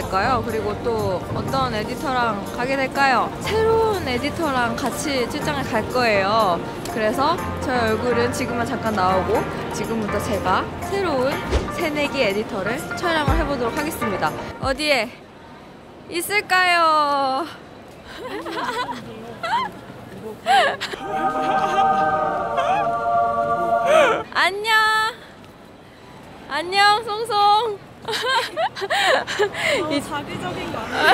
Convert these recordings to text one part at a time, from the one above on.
될까요? 그리고 또 어떤 에디터랑 가게 될까요? 새로운 에디터랑 같이 출장을 갈 거예요. 그래서 저희 얼굴은 지금만 잠깐 나오고 지금부터 제가 새로운 새내기 에디터를 촬영을 해보도록 하겠습니다. 어디에 있을까요? 안녕! 안녕, 송송! 이 자기적인 거 아니야?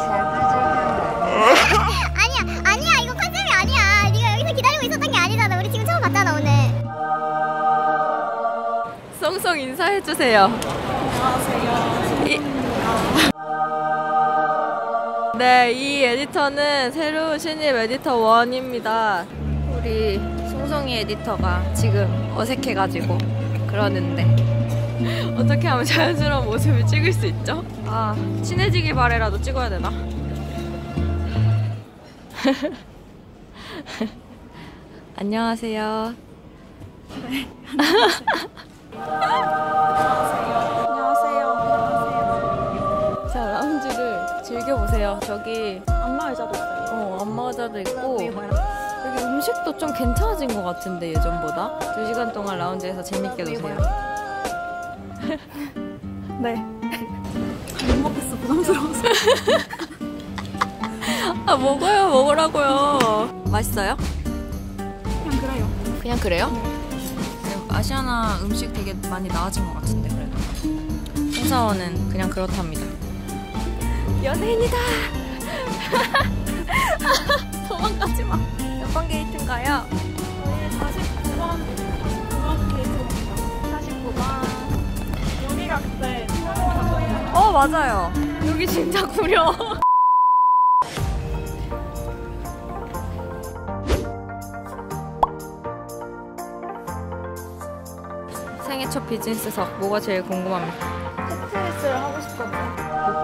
아니야 이거 컨셉이 아니야. 네가 여기서 기다리고 있었던 게 아니잖아. 우리 지금 처음 봤잖아 오늘. 송송 인사해주세요. 안녕하세요. 네, 이 에디터는 새로운 신입 에디터 1입니다. 우리 송송이 에디터가 지금 어색해가지고 그러는데 어떻게 하면 자연스러운 모습을 찍을 수 있죠? 아, 친해지길 바래라도 찍어야 되나? 안녕하세요. 네. 안녕하세요. 자, 라운지를 즐겨보세요. 저기 안마 의자도 있어요. 안마 의자도 있고 여기 음식도 좀 괜찮아진 것 같은데 예전보다 2시간 동안 라운지에서 재밌게 노세요. 네. 못 먹겠어. 부담스러워서. 아, 먹으라고요. 맛있어요? 그냥 그래요. 그냥 그래요? 아시아나 음식 되게 많이 나아진 것 같은데 그래도 홍사원은 그냥 그렇답니다. 연예인이다. 도망가지 마. 몇 번 게이트인가요? 저희 49번 게이트입니다. 49번. 여기가 그때 맞아요. 여기 진짜 구려. 생애 첫 비즈니스석 뭐가 제일 궁금합니까? 테트리스를 하고 싶거든요.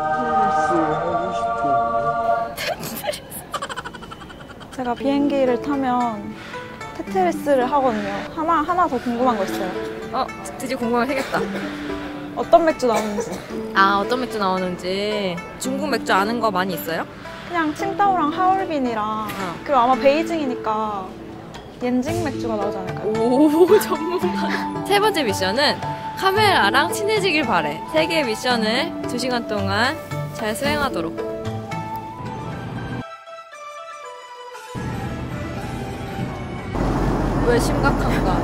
제가 비행기를 타면 테트리스를 하거든요. 하나 더 궁금한 거 있어요. 드디어 궁금하게 생겼다. 어떤 맥주 나오는지. 아, 어떤 맥주 나오는지. 중국 맥주 아는 거 많이 있어요? 그냥 칭따오랑 하얼빈이랑 그리고 아마 베이징이니까 옌징 맥주가 나오지 않을까요? 오, 전문가. 세 번째 미션은 카메라랑 친해지길 바래. 3개의 미션을 2시간 동안 잘 수행하도록. 왜 심각한가?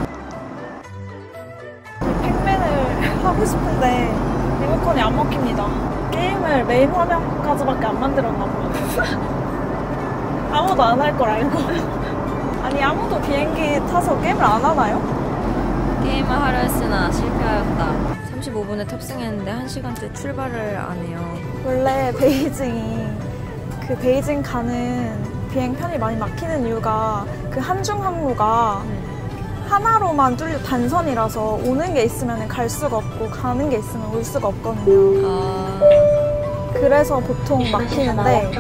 팩맨을 하고 싶은데 리모컨이 안 먹힙니다. 게임을 메인 화면까지밖에 안 만들었나 봐요. 아무도 안 할 걸 알고. 아니 아무도 비행기 타서 게임을 안 하나요? 게임을 하려 했으나 실패하였다. 35분에 탑승했는데 1시간째 출발을 안 해요. 원래 베이징 가는 비행편이 많이 막히는 이유가 그 한중 항로가 하나로만 뚫려 단선이라서 오는 게 있으면 갈 수가 없고 가는 게 있으면 올 수가 없거든요. 그래서 보통 막히는데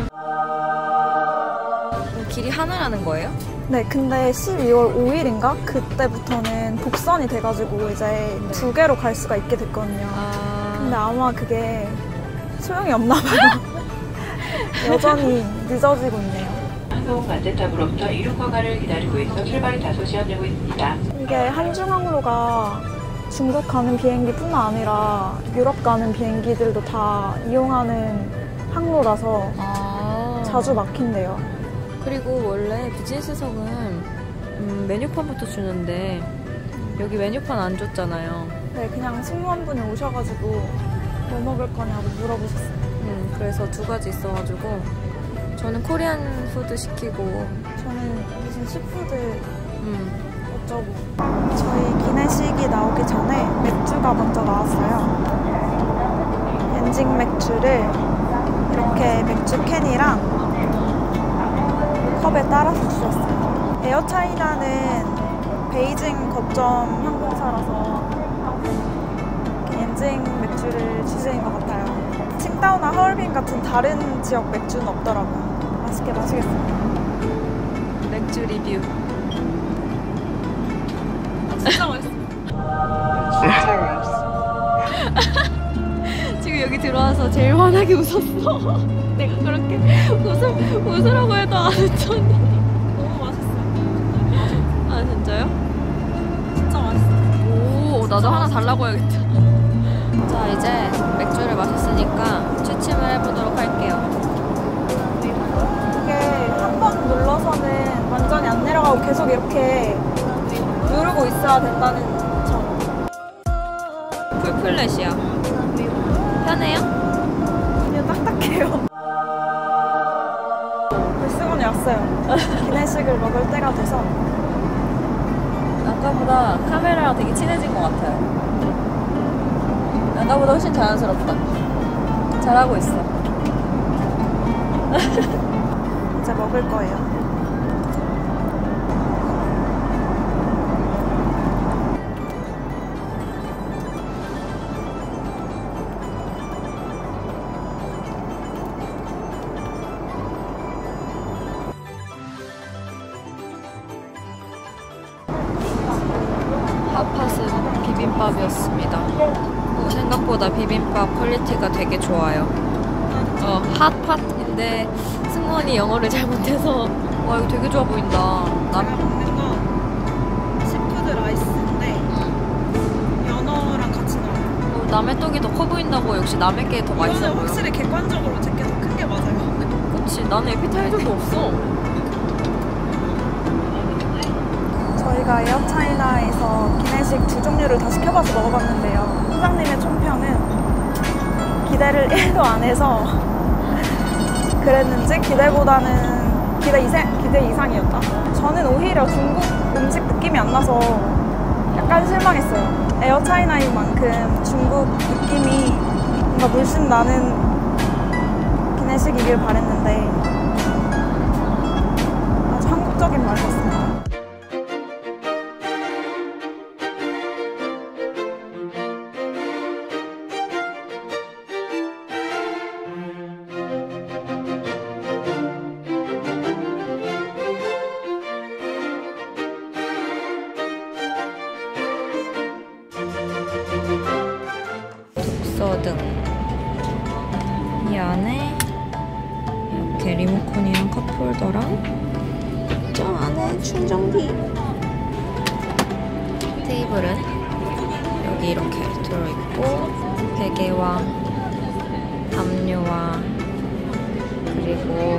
길이 하나라는 거예요? 네, 근데 12월 5일인가? 그때부터는 복선이 돼가지고 이제 2개로 갈 수가 있게 됐거든요. 근데 아마 그게 소용이 없나 봐요. 여전히 늦어지고 있네요. 항공 반대탑으로부터 이륙 허가를 기다리고 있어 출발이 다소 지연되고 있습니다. 이게 한중항로가 중국 가는 비행기뿐만 아니라 유럽 가는 비행기들도 다 이용하는 항로라서 자주 막힌대요. 그리고 원래 비즈니스석은 메뉴판부터 주는데 여기 메뉴판 안 줬잖아요. 네, 그냥 승무원분이 오셔가지고 뭐 먹을 거냐고 물어보셨어요. 그래서 2가지 있어가지고 저는 코리안 푸드 시키고 저는 무슨 시푸드 어쩌고. 저희 기내식이 나오기 전에 맥주가 먼저 나왔어요. 옌징 맥주를 이렇게 맥주 캔이랑 컵에 따라서 주셨어요. 에어차이나는 베이징 거점 항공사라서 옌징 맥주를 주시는 것 같아요. 칭따오나 하얼빈 같은 다른 지역 맥주는 없더라고요. 맛있게 마시겠습니다. 맥주 리뷰. 진짜 맛있어. 지금 여기 들어와서 가서 제일 환하게 웃었어. 내가 그렇게 웃으라고 해도 안 웃었니? 너무 맛있어. 아 진짜요? 진짜 맛있어. 오 나도 하나 달라고 해야겠다. 자 이제 맥주를 마셨으니까 취침을 해보도록 할게요. 이게 한 번 눌러서는 완전히 안 내려가고 계속 이렇게 누르고 있어야 된다는 점. 풀플랫이야. 편해요? 그냥 딱딱해요. 벌써는 왔어요. 기내식을 먹을 때가 돼서. 아까보다 카메라랑 되게 친해진 것 같아요. 아까보다 훨씬 자연스럽다. 잘하고 있어. 이제 먹을 거예요. 핫팟은 비빔밥이었습니다. 생각보다 비빔밥 퀄리티가 되게 좋아요. 핫팟인데 승무원이 영어를 잘 못해서 와 이거 되게 좋아 보인다. 제가 먹는 건 시푸드 라이스인데 연어랑 같이 나와요. 남의 떡이 더 커 보인다고 역시 남의 게 더 맛있어 이거는 보여. 확실히 객관적으로 제게 더 큰 게 맞아요. 그치 나는 에피타이저도 없어. 저희가 에어차이나에서 기내식 두 종류를 다 시켜봐서 먹어봤는데요. 사장님의 총평은 기대를 1도 안 해서 그랬는지 기대 이상이었다. 저는 오히려 중국 음식 느낌이 안 나서 약간 실망했어요. 에어차이나인 만큼 중국 느낌이 뭔가 물씬 나는 기내식이길 바랬는데 아주 한국적인 맛이었습니다. 독서등 이 안에 이렇게 리모컨이랑 컵홀더랑 저 안에 충전기 테이블은 여기 이렇게 들어있고 베개와 담요와 그리고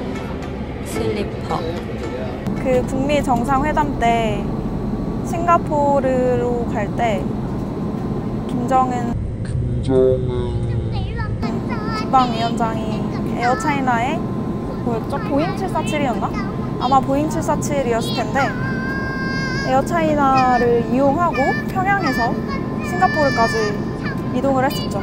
슬리퍼. 그 북미 정상회담 때 싱가포르로 갈 때 김정은 국방위원장이 에어차이나에 뭐였죠? 보잉 747이었나? 아마 보잉 747이었을 텐데 에어차이나를 이용하고 평양에서 싱가포르까지 이동을 했었죠.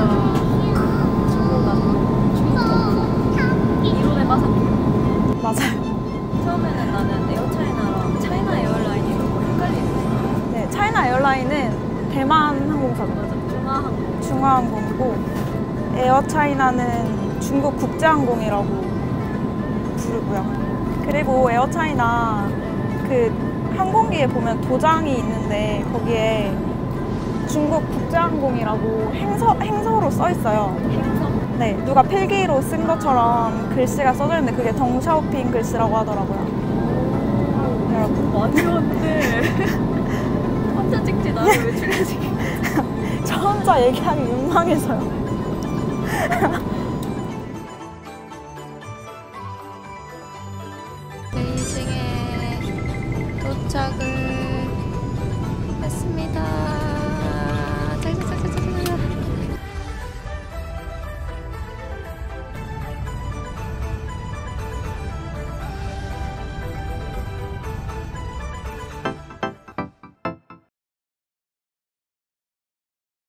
이론에 빠졌고 맞아요. 처음에는 나는 에어차이나랑 차이나 에어라인이 너무 헷갈리는 네, 차이나 에어라인은 대만 항공사죠. 중화항공이고 에어차이나는 중국 국제항공이라고 부르고요. 그리고 에어차이나 그 항공기에 보면 도장이 있는데 거기에 중국 국제항공이라고 행서로 써 있어요. 행성? 네, 누가 필기로 쓴 것처럼 글씨가 써져 있는데 그게 덩샤오핑 글씨라고 하더라고요. 여러분. 많이 왔네. 혼자 찍지 나를 왜 출연시켜? 저 혼자 얘기하기 민망해서요.